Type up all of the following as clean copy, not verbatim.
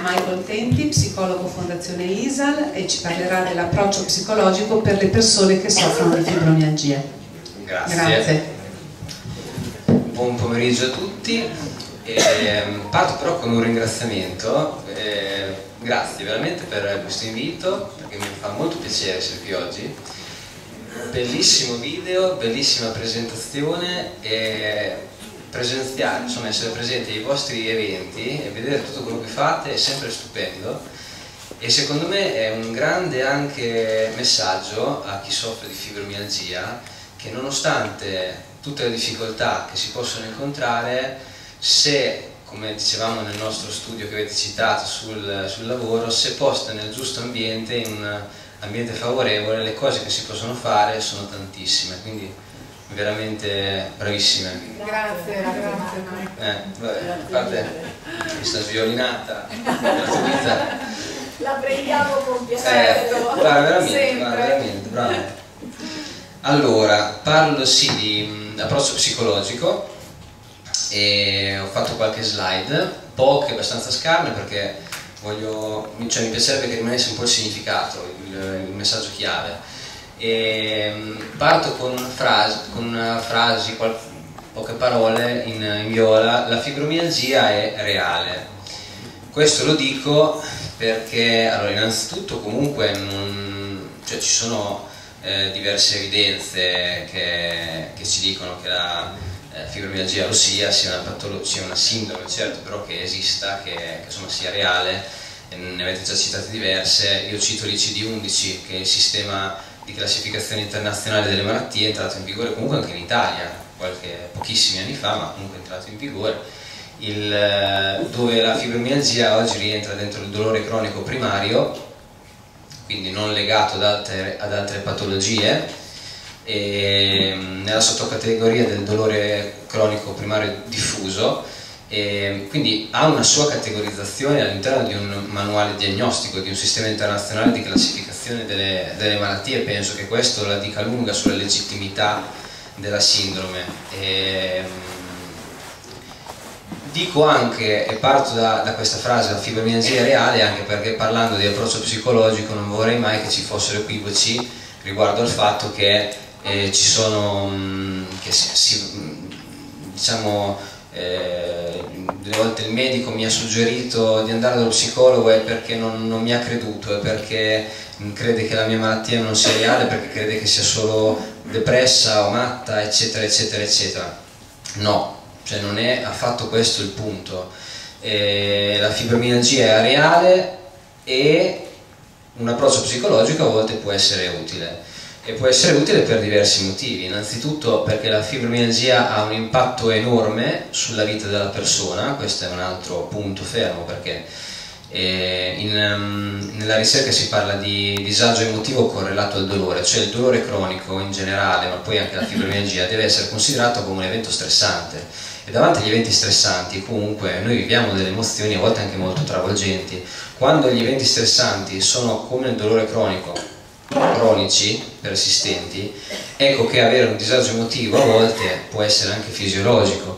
Michael Tenti, psicologo Fondazione ISAL, e ci parlerà dell'approccio psicologico per le persone che soffrono di fibromialgia. Grazie. Buon pomeriggio a tutti. Parto però con un ringraziamento. Grazie veramente per questo invito, perché mi fa molto piacere essere qui oggi. Bellissimo video, bellissima presentazione, e presenziare, insomma essere presenti ai vostri eventi e vedere tutto quello che fate è sempre stupendo, e secondo me è un grande anche messaggio a chi soffre di fibromialgia, che nonostante tutte le difficoltà che si possono incontrare, se, come dicevamo nel nostro studio che avete citato sul lavoro, se poste nel giusto ambiente, in un ambiente favorevole, le cose che si possono fare sono tantissime, quindi veramente bravissime. Grazie. Vabbè, a parte questa sviolinata gratuita, la prendiamo con piacere. veramente, bravo. Allora, parlo sì di approccio psicologico, e ho fatto qualche slide, poche, abbastanza scarne, perché mi piacerebbe che rimanesse un po' il significato, il messaggio chiave. Parto con una frase, poche parole in viola. La fibromialgia è reale. Questo lo dico perché, allora, innanzitutto comunque ci sono diverse evidenze che ci dicono che la fibromialgia lo sia una sindrome, certo, però che esista, che insomma sia reale. Ne avete già citate diverse. Io cito l'ICD-11, che è il sistema di classificazione internazionale delle malattie, è entrato in vigore comunque anche in Italia pochissimi anni fa, ma comunque è entrato in vigore, dove la fibromialgia oggi rientra dentro il dolore cronico primario, quindi non legato ad altre patologie, e nella sottocategoria del dolore cronico primario diffuso, e quindi ha una sua categorizzazione all'interno di un manuale diagnostico, di un sistema internazionale di classificazione delle malattie. Penso che questo la dica lunga sulla legittimità della sindrome. Dico anche, e parto da questa frase, la fibromialgia è reale, anche perché parlando di approccio psicologico non vorrei mai che ci fossero equivoci riguardo al fatto che ci sono, diciamo, delle volte il medico mi ha suggerito di andare dallo psicologo è perché non mi ha creduto, è perché crede che la mia malattia non sia reale, perché crede che sia solo depressa o matta, eccetera eccetera eccetera. No, cioè non è affatto questo il punto. La fibromialgia è reale, e un approccio psicologico a volte può essere utile. E può essere utile per diversi motivi. Innanzitutto perché la fibromialgia ha un impatto enorme sulla vita della persona. Questo è un altro punto fermo, perché nella ricerca si parla di disagio emotivo correlato al dolore, cioè il dolore cronico in generale, ma poi anche la fibromialgia, deve essere considerato come un evento stressante, e davanti agli eventi stressanti comunque noi viviamo delle emozioni a volte anche molto travolgenti. Quando gli eventi stressanti sono come il dolore cronici, persistenti, ecco che avere un disagio emotivo a volte può essere anche fisiologico.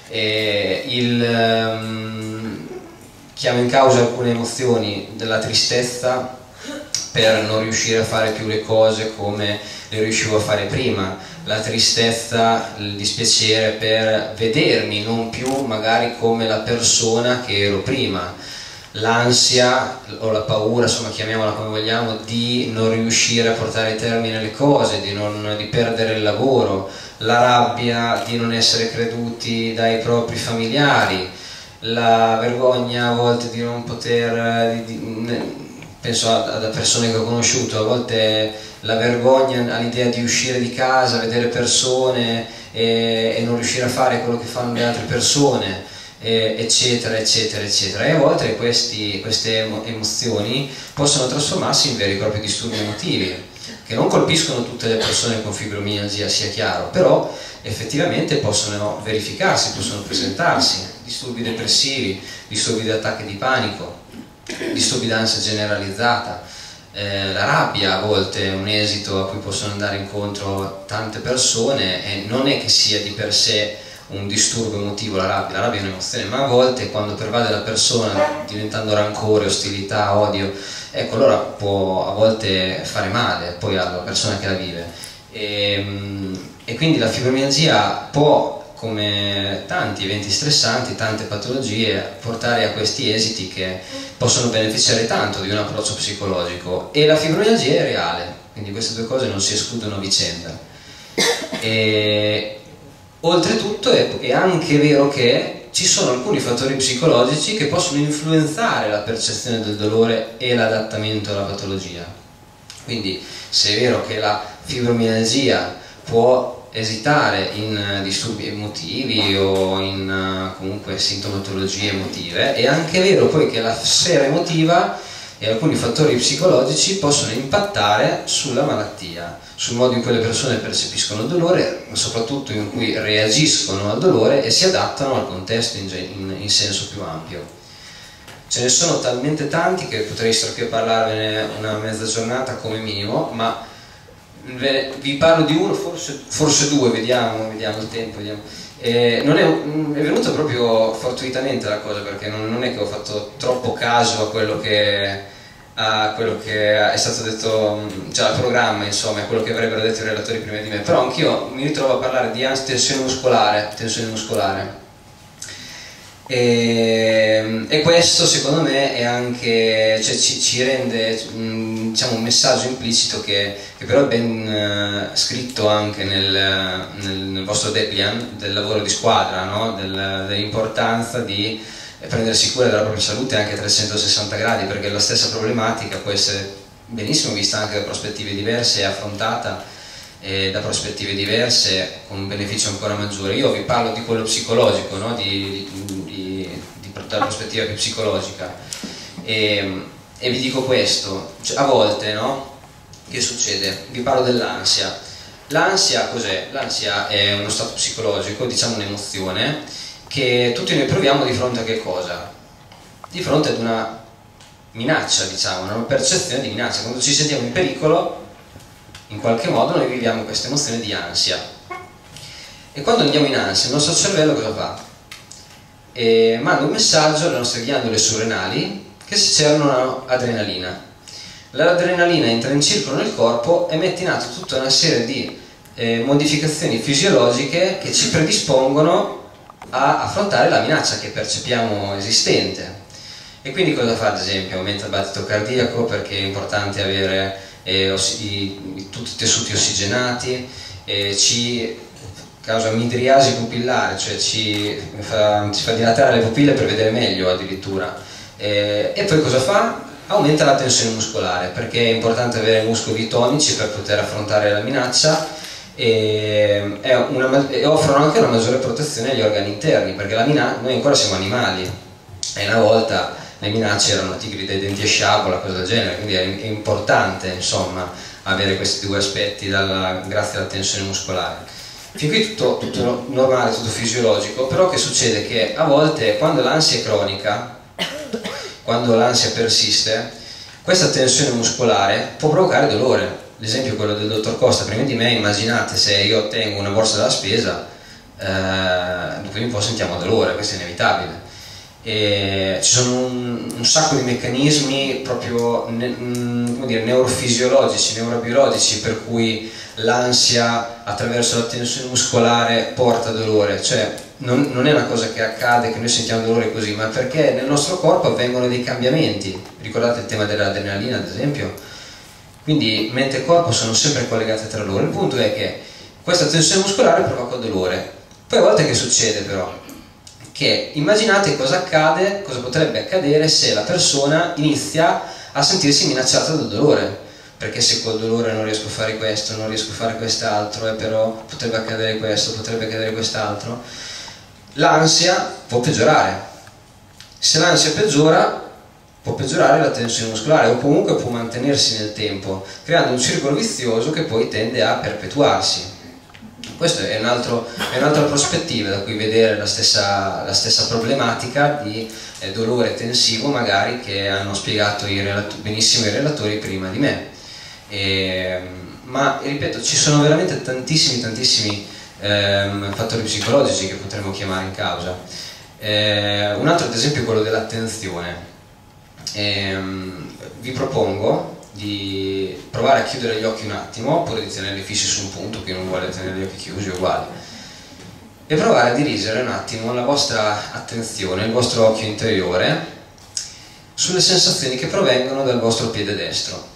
Chiamo in causa alcune emozioni, della tristezza per non riuscire a fare più le cose come le riuscivo a fare prima, la tristezza, il dispiacere per vedermi non più magari come la persona che ero prima, l'ansia o la paura, insomma chiamiamola come vogliamo, di non riuscire a portare a termine le cose, di perdere il lavoro, la rabbia di non essere creduti dai propri familiari, la vergogna a volte di non poter, penso a persone che ho conosciuto, a volte la vergogna all'idea di uscire di casa, vedere persone e non riuscire a fare quello che fanno le altre persone, eccetera eccetera eccetera. E a volte queste emozioni possono trasformarsi in veri e propri disturbi emotivi, che non colpiscono tutte le persone con fibromialgia, sia chiaro, però effettivamente possono verificarsi, possono presentarsi disturbi depressivi, disturbi di attacchi di panico, disturbi d'ansia generalizzata. La rabbia a volte è un esito a cui possono andare incontro tante persone, e non è che sia di per sé un disturbo emotivo, la rabbia è un'emozione, ma a volte quando pervade la persona diventando rancore, ostilità, odio, ecco, allora può a volte fare male poi alla persona che la vive. E quindi la fibromialgia può, come tanti eventi stressanti, tante patologie, portare a questi esiti che possono beneficiare tanto di un approccio psicologico, e la fibromialgia è reale, quindi queste due cose non si escludono a vicenda. E oltretutto è anche vero che ci sono alcuni fattori psicologici che possono influenzare la percezione del dolore e l'adattamento alla patologia. Quindi se è vero che la fibromialgia può esitare in disturbi emotivi o in comunque sintomatologie emotive, è anche vero poi che la sfera emotiva e alcuni fattori psicologici possono impattare sulla malattia, sul modo in cui le persone percepiscono il dolore, ma soprattutto in cui reagiscono al dolore e si adattano al contesto in senso più ampio. Ce ne sono talmente tanti che potrei stare qui a parlarvene una mezza giornata come minimo, ma vi parlo di uno, forse due, vediamo il tempo, vediamo. È venuta proprio fortuitamente la cosa, perché non è che ho fatto troppo caso a quello che è stato detto, cioè al programma, insomma, a quello che avrebbero detto i relatori prima di me, però anch'io mi ritrovo a parlare di tensione muscolare. E questo secondo me è anche, cioè, ci rende diciamo, un messaggio implicito che però è ben scritto anche nel vostro Deplian del lavoro di squadra, no? Dell'importanza di prendersi cura della propria salute anche a 360 gradi, perché la stessa problematica può essere benissimo vista anche da prospettive diverse e affrontata da prospettive diverse con un beneficio ancora maggiore. Io vi parlo di quello psicologico, no? Dalla prospettiva più psicologica, e vi dico questo, cioè, a volte, no? Che succede? Vi parlo dell'ansia. L'ansia cos'è? L'ansia è uno stato psicologico, diciamo un'emozione che tutti noi proviamo di fronte a che cosa? Di fronte ad una minaccia, diciamo, una percezione di minaccia. Quando ci sentiamo in pericolo, in qualche modo noi viviamo questa emozione di ansia, e quando andiamo in ansia il nostro cervello cosa fa? Manda un messaggio alle nostre ghiandole surrenali che si cercano adrenalina. L'adrenalina entra in circolo nel corpo e mette in atto tutta una serie di modificazioni fisiologiche che ci predispongono a affrontare la minaccia che percepiamo esistente. E quindi cosa fa? Ad esempio aumenta il battito cardiaco, perché è importante avere tutti i tessuti ossigenati, ci causa midriasi pupillare, cioè ci fa dilatare le pupille per vedere meglio addirittura, e poi cosa fa? Aumenta la tensione muscolare, perché è importante avere muscoli tonici per poter affrontare la minaccia, e offrono anche una maggiore protezione agli organi interni, perché noi ancora siamo animali e una volta le minacce erano tigri dai denti e sciabola, cose del genere, quindi è importante insomma avere questi due aspetti grazie alla tensione muscolare. Fin qui tutto normale, tutto fisiologico, però che succede? Che a volte quando l'ansia è cronica, quando l'ansia persiste, questa tensione muscolare può provocare dolore. L'esempio è quello del dottor Costa prima di me. Immaginate se io tengo una borsa della spesa, dopo un po' sentiamo dolore, questo è inevitabile. E ci sono un sacco di meccanismi proprio come dire, neurofisiologici, neurobiologici, per cui l'ansia attraverso la tensione muscolare porta dolore. Cioè non è una cosa che accade, che noi sentiamo dolore così, ma perché nel nostro corpo avvengono dei cambiamenti. Ricordate il tema dell'adrenalina, ad esempio? Quindi mente e corpo sono sempre collegate tra loro. Il punto è che questa tensione muscolare provoca dolore. Poi a volte che succede però? Che immaginate cosa accade, cosa potrebbe accadere se la persona inizia a sentirsi minacciata dal dolore, perché se col dolore non riesco a fare questo, non riesco a fare quest'altro, e però potrebbe accadere questo, potrebbe accadere quest'altro, l'ansia può peggiorare. Se l'ansia peggiora, può peggiorare la tensione muscolare, o comunque può mantenersi nel tempo, creando un circolo vizioso che poi tende a perpetuarsi. Questa è un'altra prospettiva da cui vedere la stessa problematica di dolore tensivo, magari, che hanno spiegato benissimo i relatori prima di me. Ma ripeto, ci sono veramente tantissimi fattori psicologici che potremmo chiamare in causa. Un altro ad esempio è quello dell'attenzione. Vi propongo di provare a chiudere gli occhi un attimo, oppure di tenerli fissi su un punto, chi non vuole tenere gli occhi chiusi è uguale, e provare a dirigere un attimo la vostra attenzione, il vostro occhio interiore sulle sensazioni che provengono dal vostro piede destro.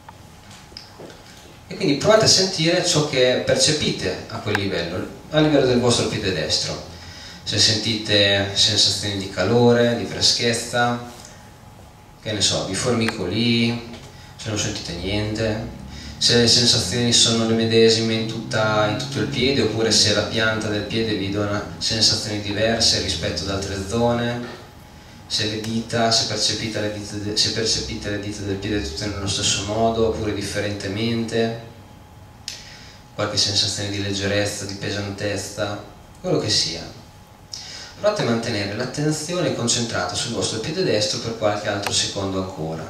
E quindi provate a sentire ciò che percepite a quel livello, a livello del vostro piede destro. Se sentite sensazioni di calore, di freschezza, che ne so, di formicolii, se non sentite niente, se le sensazioni sono le medesime in tutto il piede, oppure se la pianta del piede vi dona sensazioni diverse rispetto ad altre zone, se le dita, se percepite le dita del piede tutte nello stesso modo oppure differentemente, qualche sensazione di leggerezza, di pesantezza, quello che sia. Provate a mantenere l'attenzione concentrata sul vostro piede destro per qualche altro secondo ancora.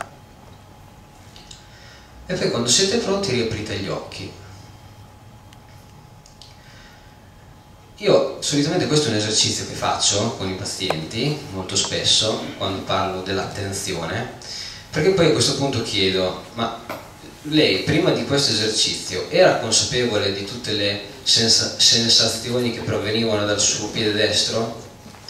E poi quando siete pronti riaprite gli occhi. Io solitamente questo è un esercizio che faccio con i pazienti molto spesso quando parlo dell'attenzione, perché poi a questo punto chiedo: ma lei prima di questo esercizio era consapevole di tutte le sensazioni che provenivano dal suo piede destro?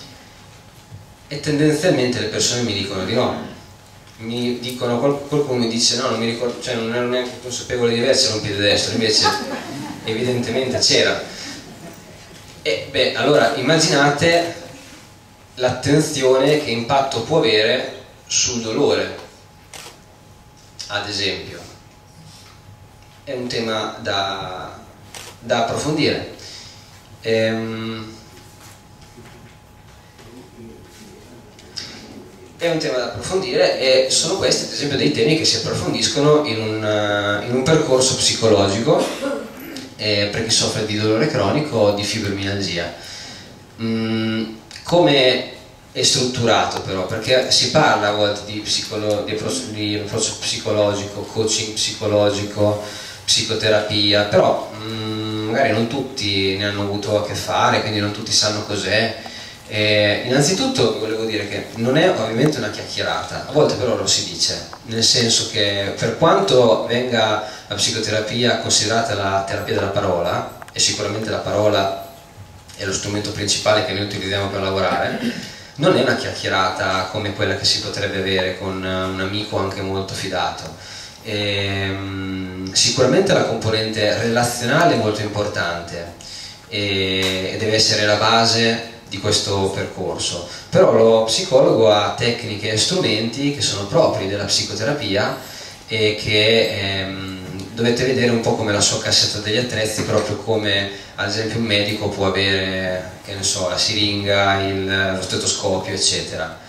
E tendenzialmente le persone mi dicono di no. Mi dicono, qualcuno mi dice no, non mi ricordo, cioè non ero neanche consapevole di avercelo un piede destro, invece evidentemente c'era. E beh, allora immaginate l'attenzione che impatto può avere sul dolore, ad esempio. È un tema da approfondire. È un tema da approfondire e sono questi ad esempio dei temi che si approfondiscono in un percorso psicologico per chi soffre di dolore cronico o di fibromialgia. Come è strutturato però? Perché si parla a volte di approccio psicologico, coaching psicologico, psicoterapia, però magari non tutti ne hanno avuto a che fare, quindi non tutti sanno cos'è. Innanzitutto volevo dire che non è ovviamente una chiacchierata, a volte però lo si dice, nel senso che per quanto venga la psicoterapia considerata la terapia della parola, e sicuramente la parola è lo strumento principale che noi utilizziamo per lavorare, non è una chiacchierata come quella che si potrebbe avere con un amico anche molto fidato. Sicuramente la componente relazionale è molto importante e deve essere la base di questo percorso, però lo psicologo ha tecniche e strumenti che sono propri della psicoterapia e che dovete vedere un po' come la sua cassetta degli attrezzi, proprio come ad esempio un medico può avere, che ne so, la siringa, lo stetoscopio, eccetera.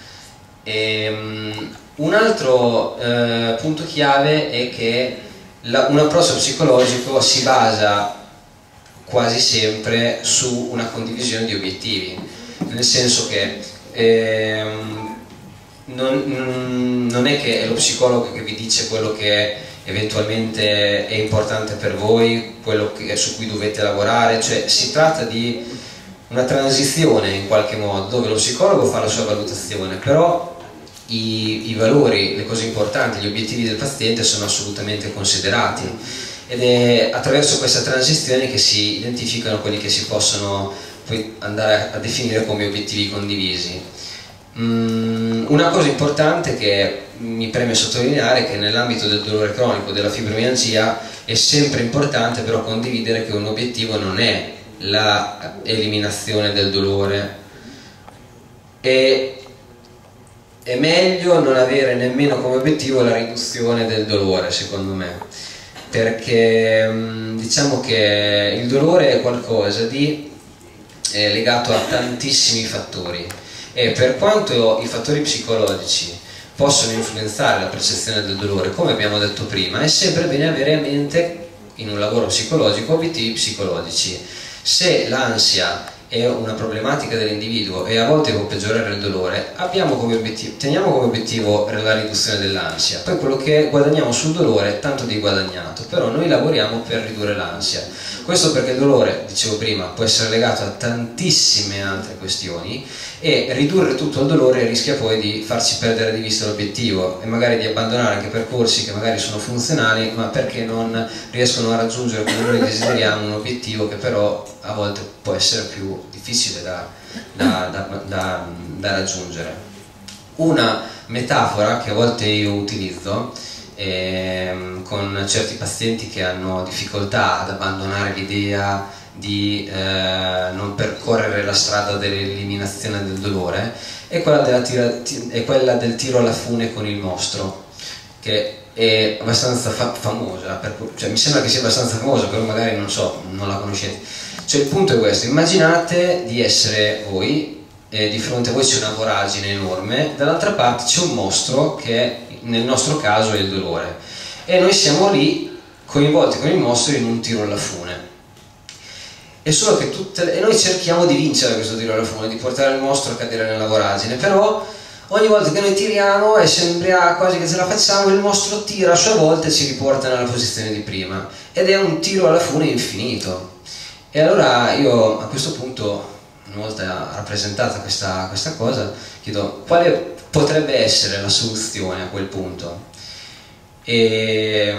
Un altro punto chiave è che un approccio psicologico si basa quasi sempre su una condivisione di obiettivi, nel senso che non è che è lo psicologo che vi dice quello che eventualmente è importante per voi, quello su cui dovete lavorare, cioè si tratta di una transizione in qualche modo dove lo psicologo fa la sua valutazione, però i valori, le cose importanti, gli obiettivi del paziente sono assolutamente considerati. Ed è attraverso questa transizione che si identificano quelli che si possono poi andare a definire come obiettivi condivisi. Una cosa importante che mi preme sottolineare è che nell'ambito del dolore cronico, della fibromialgia, è sempre importante però condividere che un obiettivo non è l'eliminazione del dolore. È meglio non avere nemmeno come obiettivo la riduzione del dolore, secondo me, perché diciamo che il dolore è qualcosa di legato a tantissimi fattori e per quanto i fattori psicologici possono influenzare la percezione del dolore, come abbiamo detto prima, è sempre bene avere a mente in un lavoro psicologico obiettivi psicologici. Se l'ansia è una problematica dell'individuo e a volte può peggiorare il dolore, teniamo come obiettivo la riduzione dell'ansia, poi quello che guadagniamo sul dolore è tanto di guadagnato, però noi lavoriamo per ridurre l'ansia. Questo perché il dolore, dicevo prima, può essere legato a tantissime altre questioni e ridurre tutto al dolore rischia poi di farci perdere di vista l'obiettivo e magari di abbandonare anche percorsi che magari sono funzionali ma perché non riescono a raggiungere come noi desideriamo un obiettivo che però a volte può essere più difficile da raggiungere. Una metafora che a volte io utilizzo con certi pazienti che hanno difficoltà ad abbandonare l'idea di non percorrere la strada dell'eliminazione del dolore è quella del tiro alla fune con il mostro, che è abbastanza famosa, cioè, mi sembra che sia abbastanza famosa, però magari non so, non la conoscete. Cioè il punto è questo: immaginate di essere voi e di fronte a voi c'è una voragine enorme, dall'altra parte c'è un mostro che nel nostro caso è il dolore e noi siamo lì coinvolti con il mostro in un tiro alla fune. È solo che e noi cerchiamo di vincere questo tiro alla fune, di portare il mostro a cadere nella voragine, però ogni volta che noi tiriamo e sembra quasi che ce la facciamo, il mostro tira a sua volta e ci riporta nella posizione di prima ed è un tiro alla fune infinito. E allora io a questo punto, una volta rappresentata questa cosa, chiedo quale potrebbe essere la soluzione a quel punto. E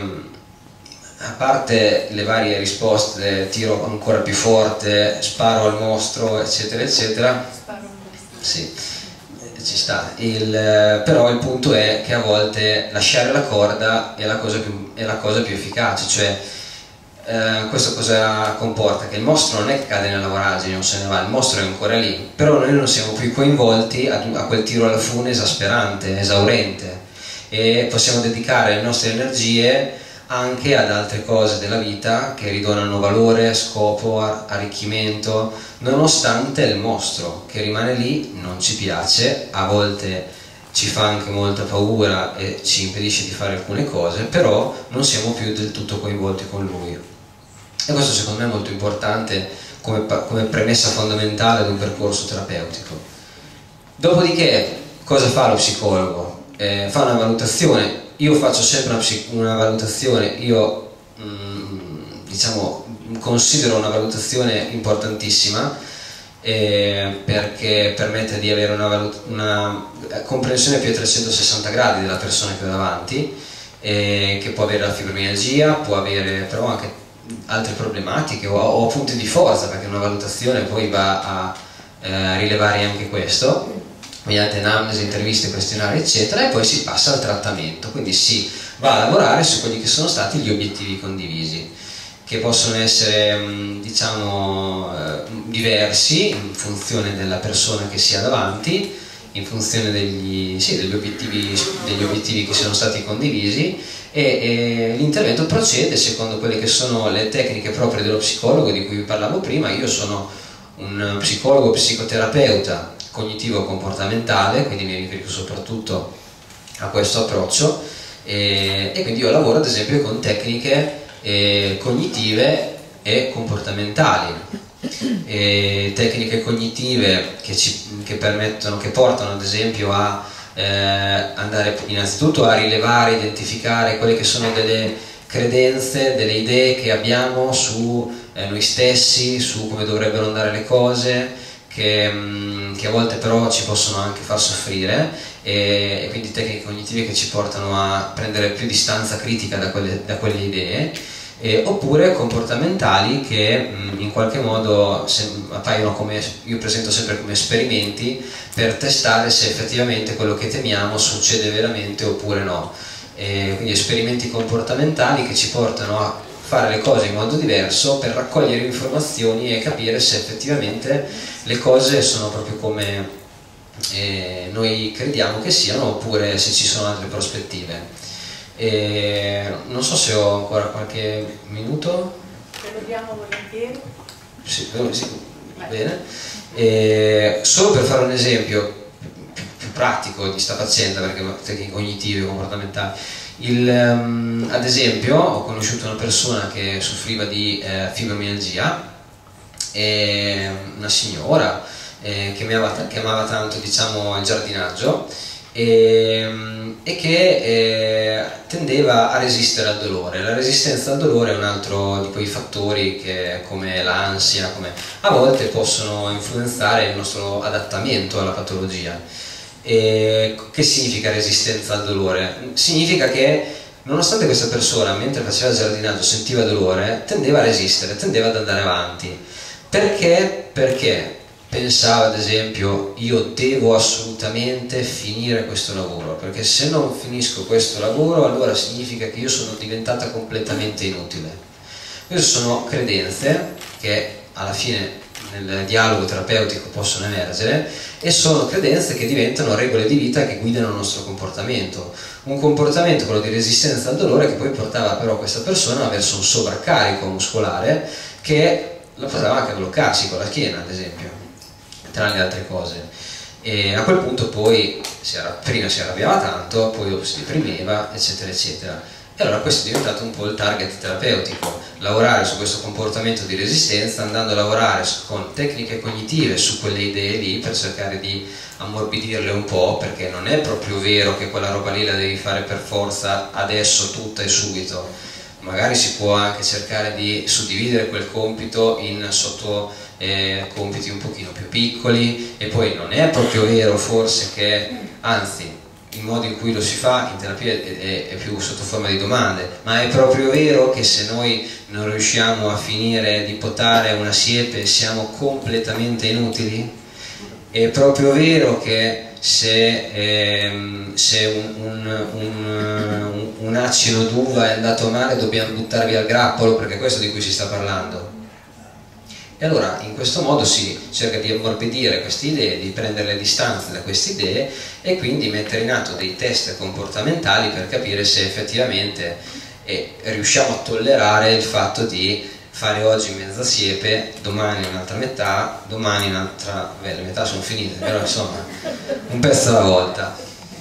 a parte le varie risposte, tiro ancora più forte, sparo al mostro, eccetera eccetera, sì, ci sta. Però il punto è che a volte lasciare la corda è la cosa più efficace, cioè questo cosa comporta? Che il mostro non è che cade nella voragine o se ne va, il mostro è ancora lì, però noi non siamo più coinvolti a quel tiro alla fune esasperante, esaurente, e possiamo dedicare le nostre energie anche ad altre cose della vita che ridonano valore, scopo, arricchimento, nonostante il mostro che rimane lì non ci piace, a volte ci fa anche molta paura e ci impedisce di fare alcune cose, però non siamo più del tutto coinvolti con lui. E questo secondo me è molto importante come premessa fondamentale ad un percorso terapeutico. Dopodiché cosa fa lo psicologo? Fa una valutazione. Io faccio sempre una valutazione, io diciamo considero una valutazione importantissima perché permette di avere una comprensione più a 360 gradi della persona che ho davanti, che può avere la fibromialgia, può avere però anche altre problematiche o punti di forza, perché una valutazione poi va a rilevare anche questo mediante anamnesi, interviste, questionari eccetera, e poi si passa al trattamento, quindi si va a lavorare su quelli che sono stati gli obiettivi condivisi, che possono essere diciamo diversi in funzione della persona che si ha davanti, in funzione degli obiettivi che sono stati condivisi, e l'intervento procede secondo quelle che sono le tecniche proprie dello psicologo di cui vi parlavo prima. Io sono un psicologo psicoterapeuta cognitivo-comportamentale, quindi mi riferisco soprattutto a questo approccio, e quindi io lavoro ad esempio con tecniche cognitive e comportamentali, tecniche cognitive che portano ad esempio a andare innanzitutto a rilevare, identificare quelle che sono delle credenze, delle idee che abbiamo su noi stessi, su come dovrebbero andare le cose, che a volte però ci possono anche far soffrire, e quindi tecniche cognitive che ci portano a prendere più distanza critica da quelle idee, oppure comportamentali che in qualche modo appaiono come, io presento sempre come esperimenti per testare se effettivamente quello che temiamo succede veramente oppure no. Quindi esperimenti comportamentali che ci portano a fare le cose in modo diverso per raccogliere informazioni e capire se effettivamente le cose sono proprio come noi crediamo che siano, oppure se ci sono altre prospettive. Non so se ho ancora qualche minuto. Te lo diamo volentieri. Sì, bene. Solo per fare un esempio più pratico di sta faccenda, perché tecniche cognitive e comportamentali. Ad esempio ho conosciuto una persona che soffriva di fibromialgia, una signora che amava tanto, diciamo, il giardinaggio, e e che tendeva a resistere al dolore. La resistenza al dolore è un altro di quei fattori che, come l'ansia, a volte possono influenzare il nostro adattamento alla patologia. Che significa resistenza al dolore? Significa che nonostante questa persona, mentre faceva il giardinaggio, sentiva dolore, tendeva a resistere, tendeva ad andare avanti. Perché? Perché pensava, ad esempio, io devo assolutamente finire questo lavoro, perché se non finisco questo lavoro allora significa che io sono diventata completamente inutile. Queste sono credenze che alla fine nel dialogo terapeutico possono emergere e sono credenze che diventano regole di vita che guidano il nostro comportamento. Un comportamento, quello di resistenza al dolore, che poi portava però questa persona verso un sovraccarico muscolare che la portava anche a bloccarsi con la schiena, ad esempio, tra le altre cose. E a quel punto poi prima si arrabbiava tanto, poi dopo si deprimeva, eccetera eccetera. E allora questo è diventato un po' il target terapeutico, lavorare su questo comportamento di resistenza, andando a lavorare con tecniche cognitive su quelle idee lì per cercare di ammorbidirle un po', perché non è proprio vero che quella roba lì la devi fare per forza adesso, tutta e subito. Magari si può anche cercare di suddividere quel compito in sotto compiti un pochino più piccoli, e poi non è proprio vero forse che, anzi, il modo in cui lo si fa in terapia è più sotto forma di domande, ma è proprio vero che se noi non riusciamo a finire di potare una siepe siamo completamente inutili? È proprio vero che se un acino d'uva è andato male dobbiamo buttar via il grappolo, perché è questo di cui si sta parlando. E allora in questo modo si cerca di ammorbidire queste idee, di prendere le distanze da queste idee e quindi mettere in atto dei test comportamentali per capire se effettivamente riusciamo a tollerare il fatto di fare oggi mezza siepe, domani un'altra metà, domani un'altra, beh, le metà sono finite, però insomma un pezzo alla volta.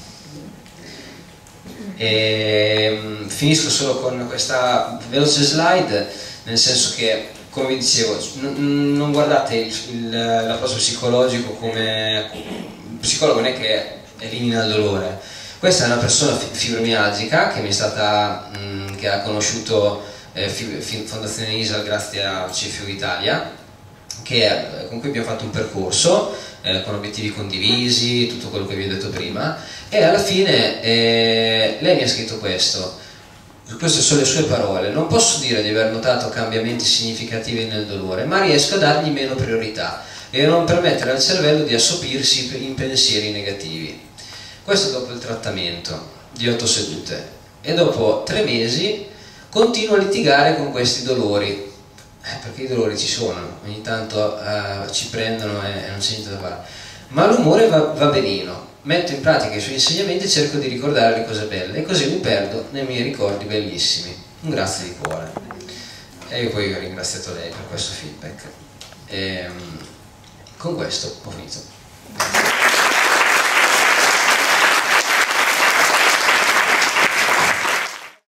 Finisco solo con questa veloce slide, nel senso che, come vi dicevo, non guardate l'approccio psicologico come psicologo non è che elimina il dolore. Questa è una persona fibromialgica che mi è stata che ha conosciuto Fondazione ISAL grazie a CFU Italia, con cui abbiamo fatto un percorso con obiettivi condivisi, tutto quello che vi ho detto prima, e alla fine lei mi ha scritto questo. Queste sono le sue parole: non posso dire di aver notato cambiamenti significativi nel dolore, ma riesco a dargli meno priorità e a non permettere al cervello di assopirsi in pensieri negativi. Questo dopo il trattamento di 8 sedute, e dopo 3 mesi continuo a litigare con questi dolori, perché i dolori ci sono, ogni tanto ci prendono e non c'è niente da fare, ma l'umore va benino. Metto in pratica i suoi insegnamenti e cerco di ricordare le cose belle, e così mi perdo nei miei ricordi bellissimi. Un grazie di cuore. E io poi ho ringraziato lei per questo feedback. Con questo ho finito.